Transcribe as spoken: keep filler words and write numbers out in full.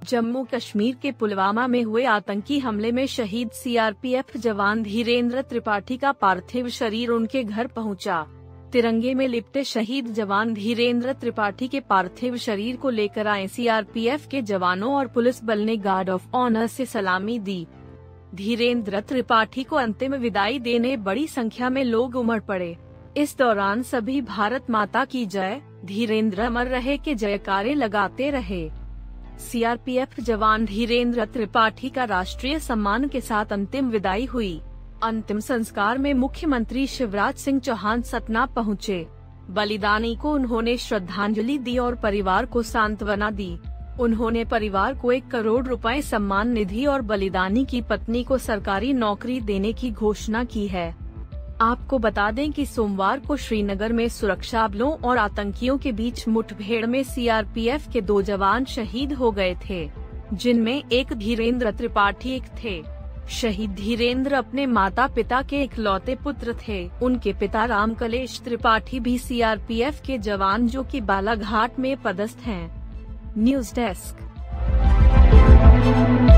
जम्मू कश्मीर के पुलवामा में हुए आतंकी हमले में शहीद सीआरपीएफ जवान धीरेन्द्र त्रिपाठी का पार्थिव शरीर उनके घर पहुंचा। तिरंगे में लिपटे शहीद जवान धीरेन्द्र त्रिपाठी के पार्थिव शरीर को लेकर आए सीआरपीएफ के जवानों और पुलिस बल ने गार्ड ऑफ ऑनर से सलामी दी। धीरेन्द्र त्रिपाठी को अंतिम विदाई देने बड़ी संख्या में लोग उमड़ पड़े। इस दौरान सभी भारत माता की जय, धीरेन्द्र अमर रहे के जयकारे लगाते रहे। सीआरपीएफ जवान धीरेन्द्र त्रिपाठी का राष्ट्रीय सम्मान के साथ अंतिम विदाई हुई। अंतिम संस्कार में मुख्यमंत्री शिवराज सिंह चौहान सतना पहुंचे। बलिदानी को उन्होंने श्रद्धांजलि दी और परिवार को सांत्वना दी। उन्होंने परिवार को एक करोड़ रुपए सम्मान निधि और बलिदानी की पत्नी को सरकारी नौकरी देने की घोषणा की है। आपको बता दें कि सोमवार को श्रीनगर में सुरक्षा बलों और आतंकियों के बीच मुठभेड़ में सीआरपीएफ के दो जवान शहीद हो गए थे, जिनमें एक धीरेन्द्र त्रिपाठी एक थे। शहीद धीरेन्द्र अपने माता पिता के इकलौते पुत्र थे। उनके पिता रामकलेश त्रिपाठी भी सीआरपीएफ के जवान जो कि बालाघाट में पदस्थ हैं। News desk.